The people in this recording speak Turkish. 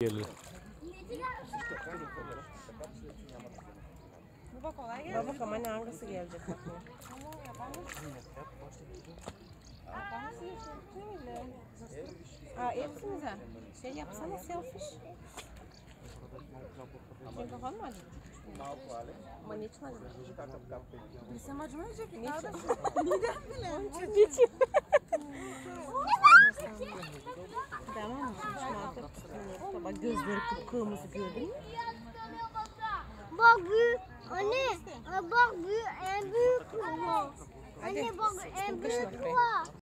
belli. Baba kolay gelsin. Baba bakalım hani hangisi gelecek bakayım. Tamam yapalım. Yapalım öyle. Aa hepsinize. Şey yapsana selfish. Senin kafan mı acıdı? Ama niçin acıdı? Bilsem acımayacak ki kardeşim. Niçin? Tamam mı? Bak gözleri kıpkırmızı gördün mü? Bak büyük. Anne. Bak büyük. En büyük bu. Anne bak en büyük bu.